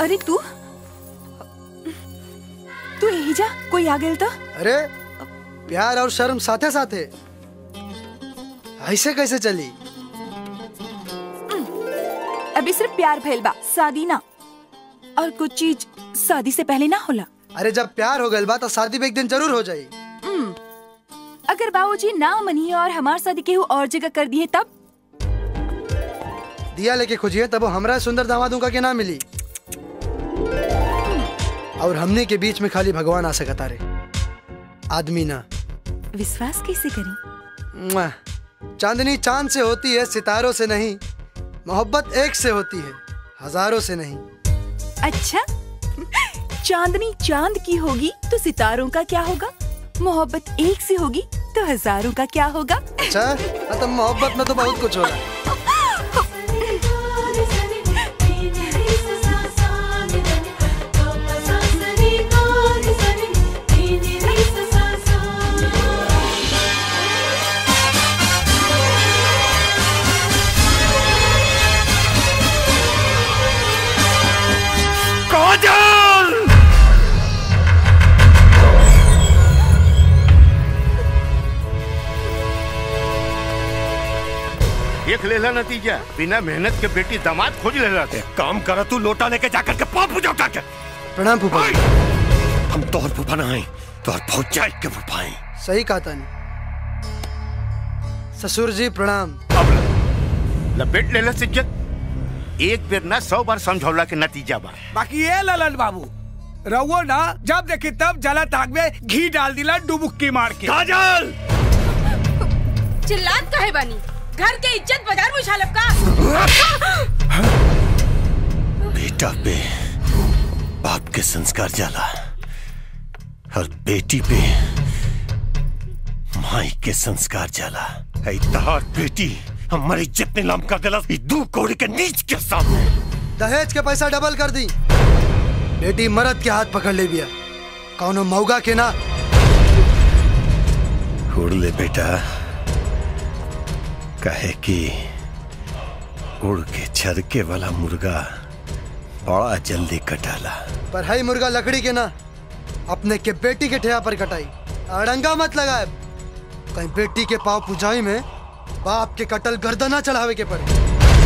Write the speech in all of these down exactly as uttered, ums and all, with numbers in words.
अरे तू तू यही जा, कोई आ गया था? अरे प्यार और शर्म साथे साथे ऐसे कैसे चली? अभी सिर्फ प्यार भइल बा, शादी ना। और कुछ चीज शादी से पहले ना होला। अरे जब प्यार हो गइल बा तो शादी भी एक दिन जरूर हो जाई। अगर बाबूजी ना मनी और हमार शादी केहू और जगह कर दिए तब? दिया लेके खोजिए तब वो हमरा सुंदर दामादों का के ना मिली। और हमने के बीच में खाली भगवान आ सकता रे, आदमी ना। विश्वास कैसे करी? चांदनी चांद से होती है, सितारों से नहीं। मोहब्बत एक से होती है, हजारों से नहीं। अच्छा, चांदनी चांद की होगी तो सितारों का क्या होगा? मोहब्बत एक से होगी तो हजारों का क्या होगा? अच्छा, तो मोहब्बत में तो बहुत कुछ होगा। देख लेला नतीजा, बिना मेहनत के बेटी दामाद खोज लेला। काम करा तू, लोटा लेके जाकर के पाप पूजा उठा के। प्रणाम फूफा। हम तोहर फूफा ना हैं, तोहर भौजाई के फूफा हैं। सही कहा तानी। ससुर जी प्रणाम। अब लपेट लेला इज्जत। एक बेर ना सौ बार समझौला के नतीजा बा। बाकी ये ललन बाबू रवो ना, जब देखे तब जला ताग में घी डाल दिला डुबुक्की मार के। काजल! चिल्लात काहे बानी? घर के इज्जत बाजार में उछालब का? बेटा पे बाप के संस्कार जाला और बेटी पे माई के संस्कार जाला। ऐ तहार बेटी हमारी इज्जत नीलाम कर देला दू कौड़ी के नीच के सामने। दहेज के पैसा डबल कर दी। बेटी मर्द के हाथ पकड़ ले बिया, कौनो मौगा के ना। उड़ ले बेटा, कहे कि उड़ के छरके वाला मुर्गा बड़ा जल्दी कटाला। पर है मुर्गा लकड़ी के ना, अपने के बेटी के ठेया पर कटाई। अड़ंगा मत लगाए, कहीं बेटी के पाव पुजाई में बाप के कटल गर्दना चढ़ावे के पड़े।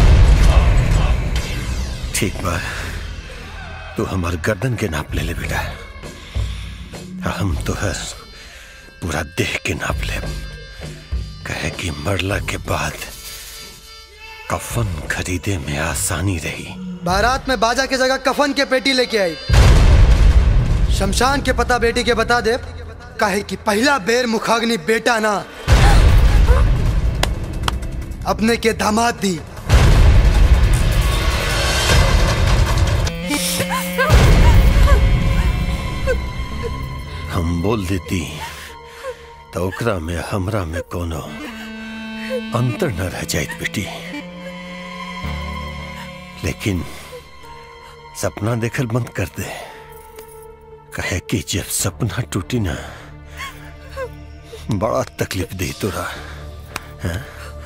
ठीक बा, तू हमार गर्दन के नाप ले ले बेटा, हम तो है पूरा देह के नाप ले। कहे कि मरला के बाद कफन खरीदे में आसानी रही। बारात में बाजा की जगह कफन के पेटी लेके आई। शमशान के पता बेटी के बता दे, कहे कि पहला बेर मुखाग्नि बेटा ना अपने के दामाद दी। हम बोल देती तो ओकरा में हमरा में कोनो अंतर न रह जाए बेटी। लेकिन सपना देखल बंद कर दे, कहे कि जब सपना टूटी ना बड़ा तकलीफ दी तोरा। हाँ?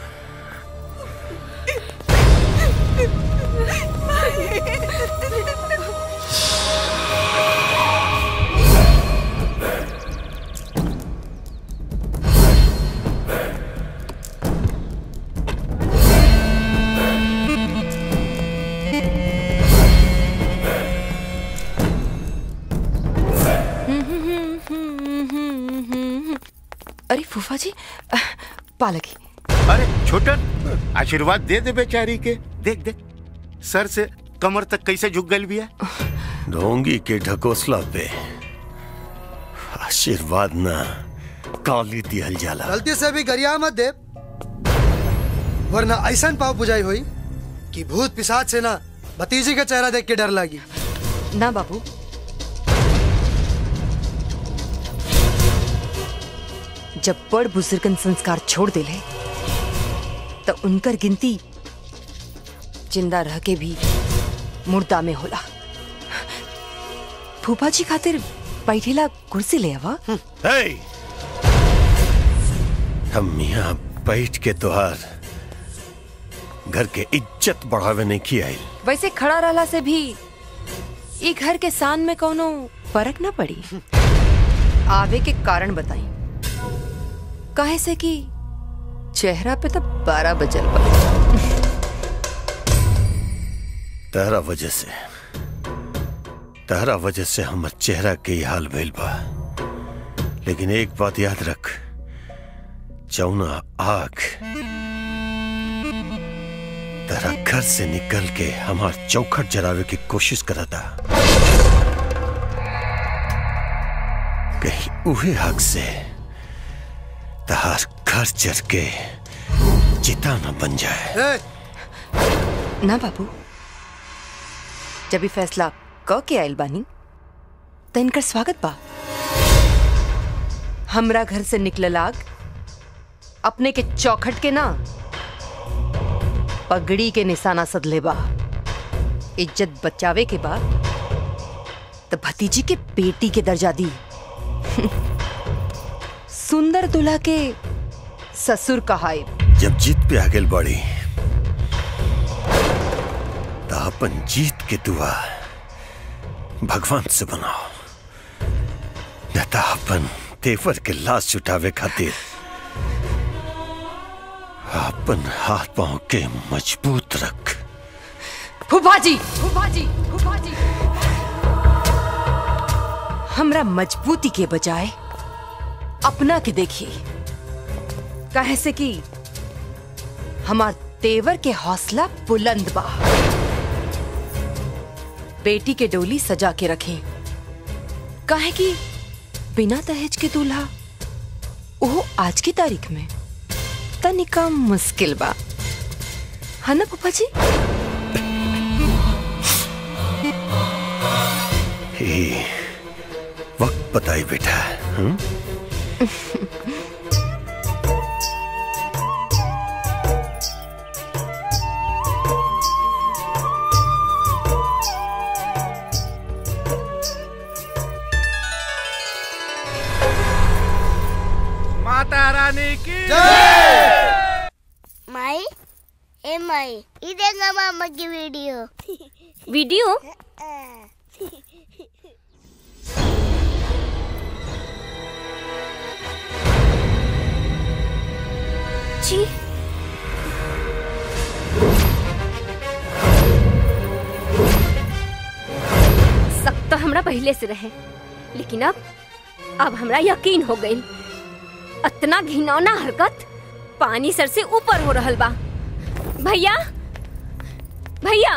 अरे फूफा जी, पालकी। अरे छोटन, आशीर्वाद दे दे बेचारी के। देख देख सर से कमर तक कैसे झुक गई बिया। ढोंगी के ढकोसला पे आशीर्वाद ना काली दिहल जाला। गलती से भी गरिया मत दे, वरना ऐसा पाव पुजाई हुई कि भूत पिशाच से ना भतीजी का चेहरा देख के डर लगी। ना बाबू, जब बड़ बुजुर्गन संस्कार छोड़ दिले तो उनकर गिनती जिंदा रह के भी मुर्दा में होला। फूफा जी खातिर बैठेला कुर्सी ले आवा। hey! हम यहाँ बैठ के तोहार घर के इज्जत बढ़ावे नहीं की आई। वैसे खड़ा रहला से भी ये घर के सान में कोनो फर्क ना पड़ी। आवे के कारण बताई। काहे से कि चेहरा पे तो बारह बजल बा। तारा वजह से तारा वजह से हमर चेहरा के ही हाल भइल बा। लेकिन एक बात याद रख, जौना आग तारा घर से निकल के हमार चौखट जरावे की कोशिश करा था, कहीं उहे आग से तार घर जर के चिता न बन जाए। ना बाबू, जब भी फैसला क के आयल बानी तो इनकर स्वागत बा। हमरा घर से निकलल आग अपने के चौखट के ना पगड़ी के निशाना सदले बा। इज्जत बचावे के बाद तो भतीजी के बेटी के दर्जा दी। सुंदर दुल्हा के ससुर कहाई। जब जीत पे आगे बढ़ी तो अपन जीत के दुआ भगवान से बनाओ, न तो अपन तेवर के लाश छुटावे खातिर अपन हाथ पांव के मजबूत रख। फूफा जी, फूफा जी, फूफा जी, हमरा मजबूती के बजाय अपना के देखिए। काहे से कि हमार तेवर के हौसला बुलंद बा। बेटी के डोली सजा के रखें। काहे कि बिना दहेज के दूल्हा वो आज की तारीख में तनिका मुश्किल बा, है ना फूफा जी? हे, वक्त बताई बेटा। हुँ? माता रानी की माई, ए माई, ये देखा मामा की वीडियो। वीडियो? जी शक तो हमरा पहले से रहे, लेकिन अब अब हमरा यकीन हो गई। इतना घिनौना हरकत पानी सर से ऊपर हो रहल बा। भैया, भैया,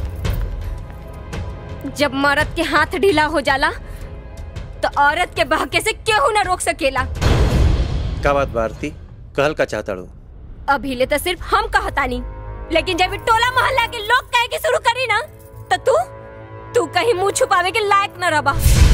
जब मर्द के हाथ ढीला हो जाला तो औरत के बहके से केहू न रोक सकेला। का बात भारती, कहल का चाहता रो? अभी ले तो सिर्फ हम कहतानी, लेकिन जब टोला मोहल्ला के लोग कहे के शुरू करी ना तो तू तू कहीं मुंह छुपावे के लायक न रबा।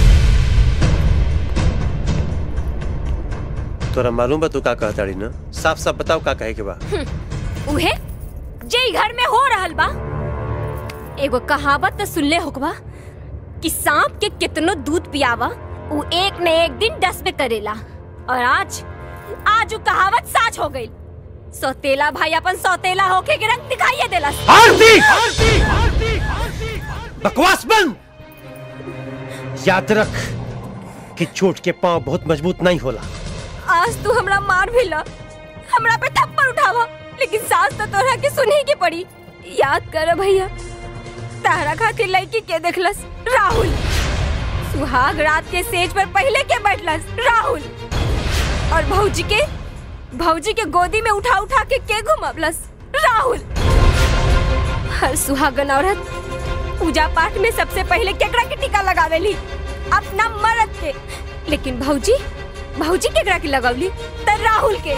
तोरा मालूम बा तू का कहताड़ी ना? साफ साफ बताओ का कहे के बा। उहे जे घर में हो रहल बा। एगो कहावत तो सुनले होकबा कि सांप के कितनो दूध पियावा वो एक न एक दिन डसबे करेला। और आज आज वो कहावत सच हो गई। सौतेला भाई अपन सौतेला होके के रंग दिखाइए देला। आरती, आरती, आरती, आरती, बकवास बंद। याद रख कि चोट के पांव बहुत मजबूत नहीं होला। आज तू हमरा मार भी ला, हमरा पे थप्पड़ उठावा, लेकिन सास तो तोरा के सुनी की पड़ी। याद कर भैया, तारा खातिर लड़की के देखलस राहुल। सुहाग रात के सेज पर पहले के बैठलस राहुल। और भौजी के भौजी के गोदी में उठा उठा के के घुमावलस राहुल। हर सुहागन औरत पूजा पाठ में सबसे पहले केकरा के टीका लगावेली? अपना मर्द के। लेकिन भौजी भौजी केकरा के लगावली? त राहुल के।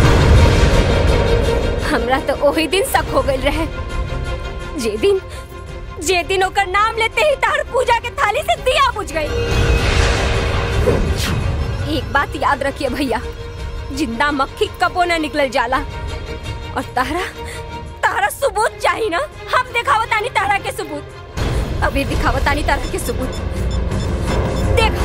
हमरा तो ओही दिन शक हो गइल रहे, जे दिन जे दिन ओकर नाम लेते ही तार पूजा के थाली से दिया बुझ गई। एक बात याद रखिए भैया, जिंदा मक्खी कबो न निकल जाला। और तारा तारा सबूत चाहिए ना? हम दिखावतानी तारा के सबूत। अभी दिखावतानी तारा के सबूत। देखा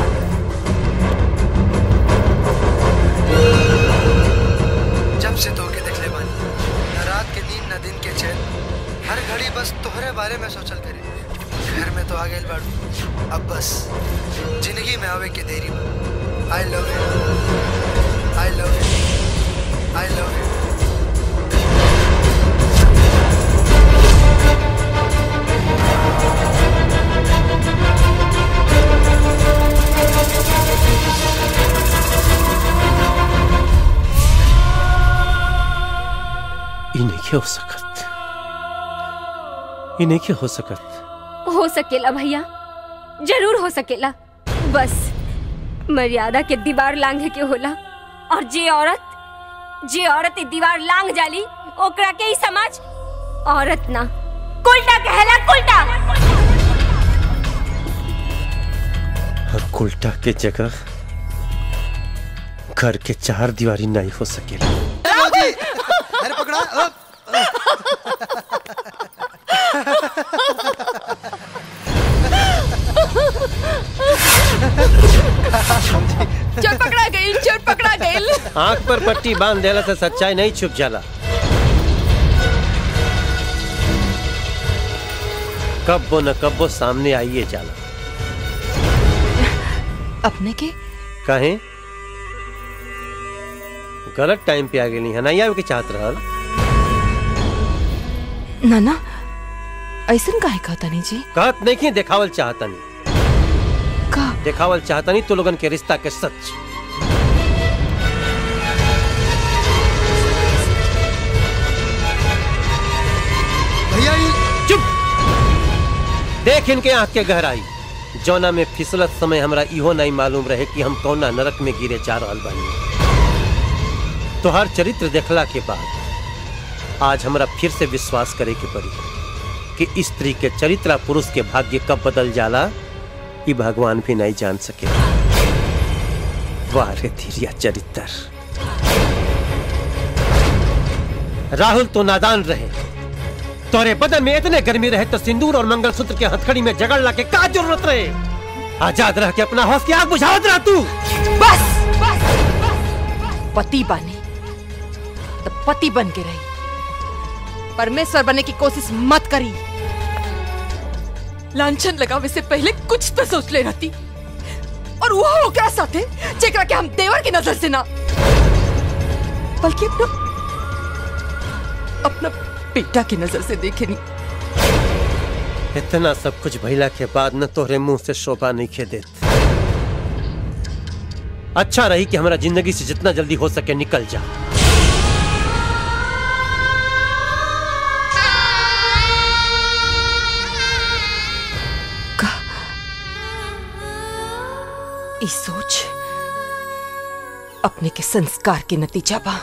जब से तोके देखले बानी, न रात के नींद न दिन के चैन, हर घड़ी बस तोहरे बारे में सोचल करे। घर में तो आ गए बाड़ू, अब बस जिंदगी में आवे के देरी। I love you, I love you, I love you. इन्हें क्या हो सकत, इन्हें क्या हो सकत। हो सकेला भैया, जरूर हो सकेला। बस मर्यादा के दीवार लांघे के होला, और जे औरत जे औरत ई दीवार लांघ जाली ओकरा के ही समाज औरत ना कुलटा कहला, कुलटा। और कुलटा के जगह घर के चार दीवारी नहीं हो सकेला। अरे पकड़ा। चोर पकड़ा गई, चोर पकड़ा गई। आंख पर पट्टी बांध देला से सच्चाई नहीं छुप जाला। कब्बो न कब्बो सामने आइए जाला। अपने के कहे गलत टाइम पे आ गई है, नहीं आवे के चाहत रहल। नाना ऐसन काहे कहता नहीं जी? कहत नहीं कि देखावल चाहता नहीं। का देखावल चाहता नहीं तो लोगन के रिश्ता के सच। भैया चुप। देख इनके आंख के गहराई, जौना में फिसलत समय हमरा इहो नहीं मालूम रहे कि हम कौना नरक में गिरे जा रहल बानी। तो हर चरित्र देखला के बाद आज हमरा फिर से विश्वास करे के पड़ी कि स्त्री के चरित्र पुरुष के भाग्य कब बदल जाला ये भगवान भी नहीं जान सके। वाह रे धीरिया चरित्र। राहुल तो नादान रहे, तोरे बदन में इतने गर्मी रहे तो सिंदूर और मंगलसूत्र के हथकड़ी में जगड़ ला के का जरूरत रहे। आजाद रह के अपना हौस की आग बुझावत रह तू। बस, बस, बस। पति बानी तो पति बन के रही, परमेश्वर बनने की कोशिश मत करी। लांछन लगावे से पहले कुछ तो सोच ले रहती, और वो ओकरा साथे जेकरा के हम देवर की नजर से ना बल्कि अपना अपना बेटा की नजर से देखे नहीं। इतना सब कुछ भइला के बाद न तोहरे मुंह से शोभा नहीं खे देत। अच्छा रही कि हमारा जिंदगी से जितना जल्दी हो सके निकल जा। इस सोच अपने के संस्कार के नतीजा बा।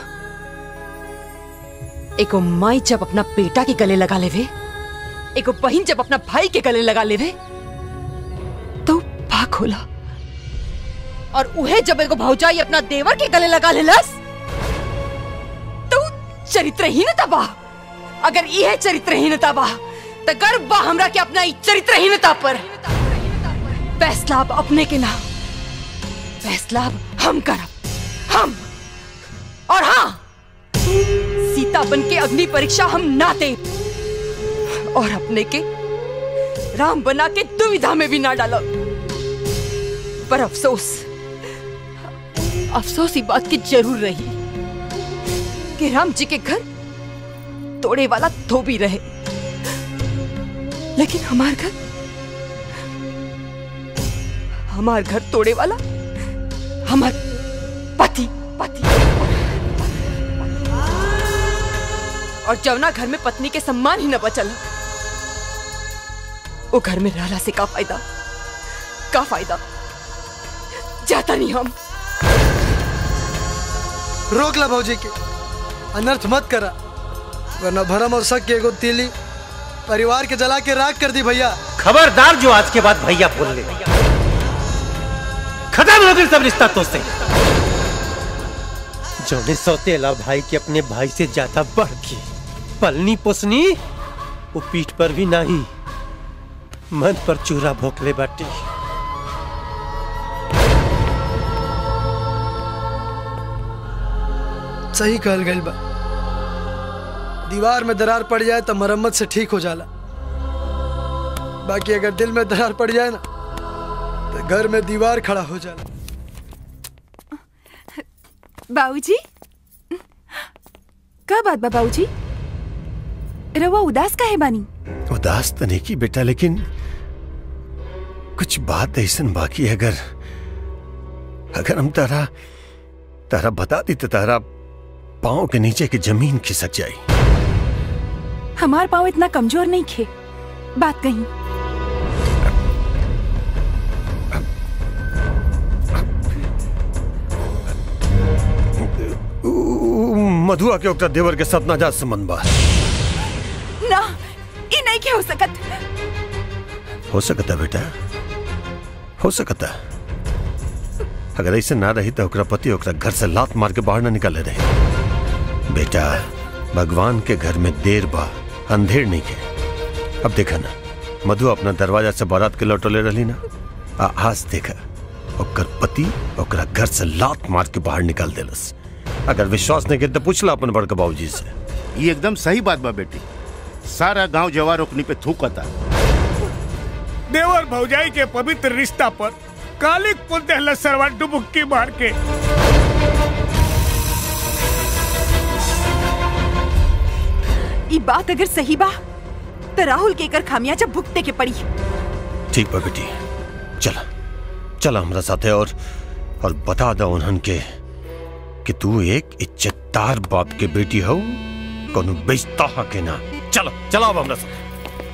एको माई जब अपना बेटा के गले लगा लेवे, एको बहन जब अपना भाई के गले लगा लेवे तो पाक होला, और उहे जब एगो भौजाई अपना देवर के गले लगा लेलस तो चरित्रहीनता बा। अगर यह चरित्रहीनता बा तो गर्व बा हमरा के अपना चरित्रहीनता पर। फैसला अब अपने के ना, फैसला हम करब, हम। और हाँ, सीता बन के अग्नि परीक्षा हम ना दे, और अपने के राम बना के दुविधा में भी ना डालो। पर अफसोस अफसोस ही बात की जरूर रही कि राम जी के घर तोड़े वाला धोबी रहे, लेकिन हमार घर हमार घर तोड़े वाला हमार पति पति और जवना घर में पत्नी के सम्मान ही न बचल, वो घर में रहला से का फायदा, का फायदा। जाता नहीं हम। रोक ला भौजी के, अनर्थ मत करा, वरना भरम और शक के एगो तीली परिवार के जला के राख कर दी। भैया खबरदार, जो आज के बाद भैया बोल ले, खत्म हो गई सब रिश्ता तो से। जोने सौतेला भाई के अपने भाई से ज्यादा बढ़ के पलनी पोसनी, वो पीठ पर भी नहीं मन पर चूरा भोंकले बाटी। सही कहल गइल बा, दीवार में दरार पड़ जाए तो मरम्मत से ठीक हो जाला, बाकी अगर दिल में दरार पड़ जाए ना तो घर में दीवार खड़ा हो जाए। बाबूजी, का बात बा बाबूजी? रवा उदास काहे बानी? उदास तो नहीं की बेटा, लेकिन कुछ बात ऐसा बाकी है। अगर अगर हम तारा तारा बता दी तो तारा पाँव के नीचे की जमीन खिसक जाए। हमार पाँव इतना कमजोर नहीं खे, बात कहीं। मधुआ के ओकरा देवर के साथ नाजायज संबंध बा। ना, ये नहीं के हो सकत। हो सकता बेटा, हो सकता। अगर ऐसे ना रही तो ओकरा पति ओकरा घर से लात मार के बाहर ना निकाले रहे। बेटा, भगवान के घर में देर बा, अंधेर नहीं है। अब देखा ना, मधु अपना दरवाजा से बारात के लौटले रही ना, आ आज देखा ओकर पति ओकरा घर से लात मार के बाहर निकाल देलस। अगर विश्वास नहीं करते पूछ ला अपन बड़का बाबूजी से। ये एकदम सही बात बा बेटी। सारा गांव जवार ओकनी पे थूकता। देवर भौजाई के पवित्र रिश्ता पर कालिक पुल दहला सरवा डुबुक्की मार के। ये बात अगर सही बा तो राहुल के कर खामियाजा भुगते के पड़ी। ठीक बा बेटी, चला चला हमरा साथे और और बता दो उन्हन के कि तू एक इज्जतदार बाप के बेटी हो, कोनो बेइज्जता के ना। चलो चला अब हमरा साथे।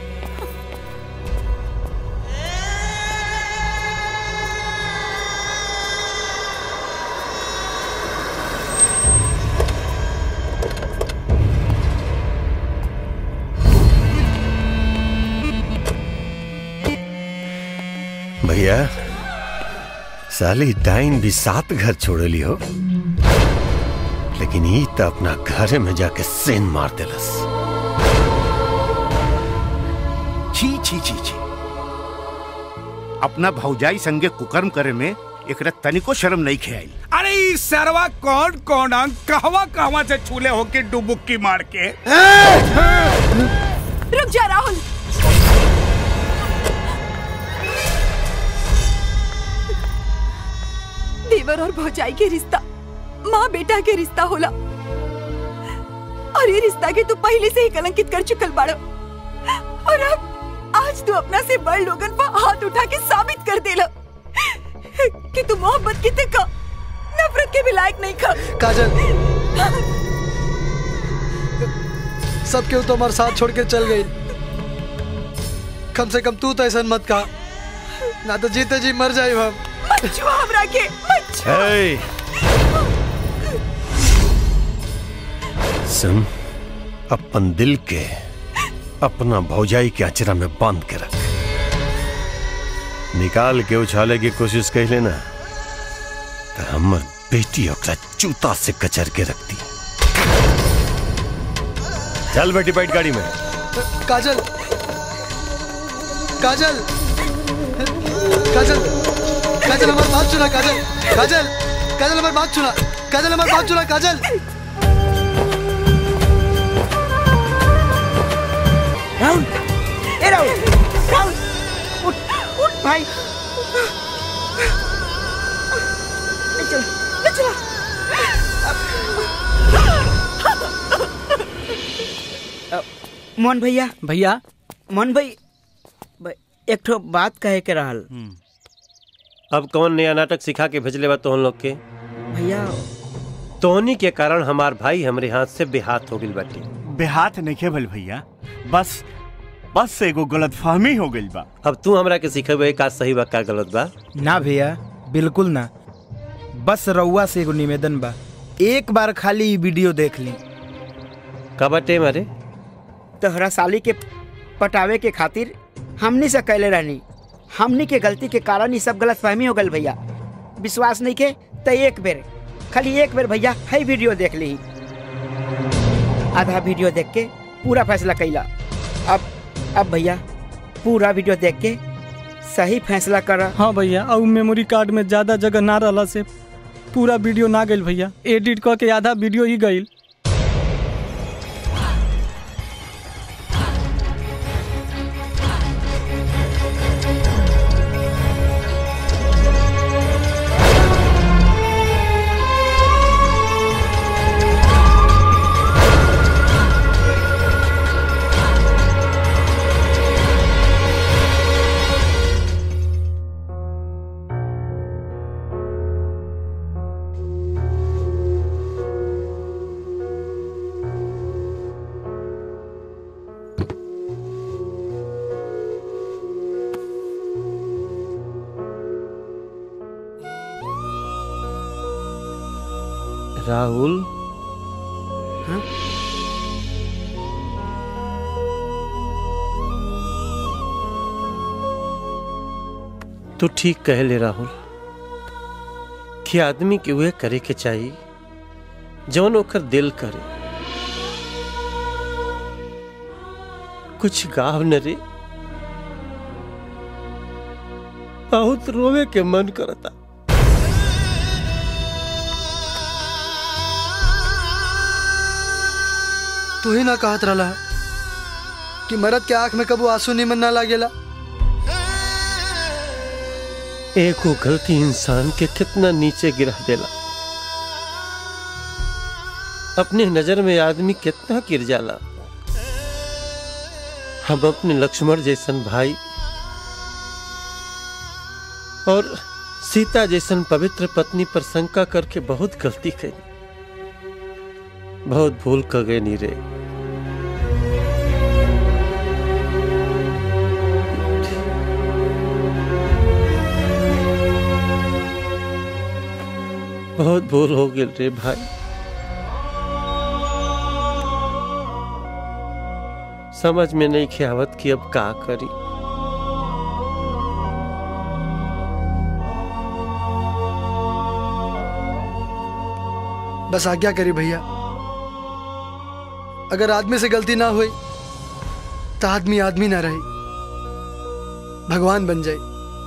भैया, साली डाइन भी सात घर छोड़ ली हो, लेकिन ये तो अपना घर में जाके सेन मार देलस। छी छी छी छी, अपना भौजाई संगे कुकर्म करे में एकरा तनिको शर्म नहीं खेआई। अरे ई सरवा कौन कौन अंग कहवा कहवा से छूले होके डुबुक्की मार के। रुक जा राहुल, देवर और भौजाई के रिश्ता माँ बेटा के रिश्ता होला, और ये रिश्ता के तू पहले से ही कलंकित कर चुकल बाड़ो। और अब आज तू अपना से बड़ लोगन पर हाथ उठा के साबित कर देला कि तू मोहब्बत की का नफरत के भी लायक नहीं खा। काजल, सब क्यों तो हमारे साथ छोड़ के चल गई। कम से कम तू तो ऐसा मत कहा, ना तो जीते जी मर जाए हम। मत छुआ हमरा के, मत छुआ। सुन, अपन दिल के अपना भौजाई के अचरा में बांध के रख। निकाल के उछाले की कोशिश कर लेना तो हमर बेटी ओकरा जूता से कचर के रखती। चल बेटी, बैठ गाड़ी में। काजल, काजल, काजल, काजल हमारी बात सुना। काजल, काजल, काजल हमारी बात सुना। काजल हमारी बात सुना। काजल, राहुल, ए राहुल, राहुल, उठ, उठ भाई। ले चलो, ले चलो। मोहन भैया, भैया, मोहन भाई, एक ठो बात कहे के रहल। अब कौन नया नाटक सिखा के भेजले बा तोहन लोग के? भैया, तोहनी के कारण हमार भाई हमरे हाथ से बेहाथ हो गइल बाटे। बेहाथ नहीं के भल भैया, बस बस एगो गलतफहमी हो गइल बा। अब तू हमरा के सिखेबे का सही बा का गलत बा? ना भैया, बिल्कुल ना। बस रउआ से एगो निवेदन बा, एक बार खाली वीडियो देख ली। का बाटे मारे? तोहरा साली के पटावे के खातिर हमनी से कैले रहनी। हमनी के गलती के कारण ही सब गलतफहमी हो गल भैया। विश्वास नहीं के तो एक बेर, खाली एक बेर भैया है वीडियो देख ली। आधा वीडियो देख के पूरा फैसला कैला। अब अब भैया पूरा वीडियो देख के सही फैसला कर। हाँ भैया, और मेमोरी कार्ड में ज्यादा जगह ना रहला से पूरा वीडियो ना गइल भैया, एडिट करके आधा वीडियो ही गइल। राहुल हाँ? तू ठीक कह ले राहुल कि आदमी के वे करे के चाहिए जौन ओकर दिल करे। कुछ गाव न रे, बहुत रोवे के मन करता। तू ही ना कहत रहा कि मरद के आंख में कबू आंसू निमन ना लागेला। एक वो गलती इंसान के कितना नीचे गिरा देला। अपने नजर में आदमी कितना गिर जाला। हम अपने लक्ष्मण जैसन भाई और सीता जैसन पवित्र पत्नी पर शंका करके बहुत गलती करी, बहुत भूल कर गए नी रे। बहुत भूल हो गई रे भाई। समझ में नहीं ख्यावत कि अब का करी। बस आज्ञा करी भैया, अगर आदमी से गलती ना हुई तो आदमी आदमी ना रही, भगवान बन जाए।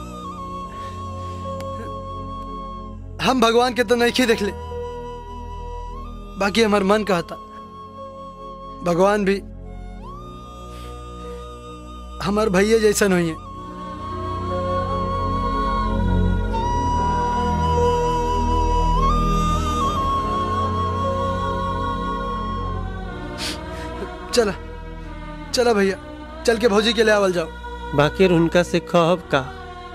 हम भगवान के तो नहीं देख ले, बाकी हमार मन कहता भगवान भी हमार भैया जैसन हुई है। चला चला भैया, चल के भौजी के ले आवल जाओ। बाकी उनका से कहब का?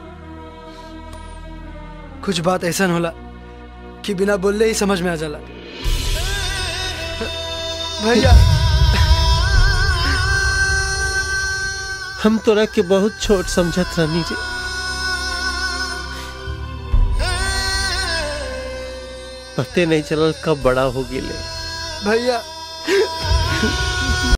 कुछ बात ऐसा होला कि बिना बोलले ही समझ में आ जाला। भैया हम तोरा के बहुत छोट समझत रहनी रे। पते नहीं चलल कब बड़ा हो गेले। भैया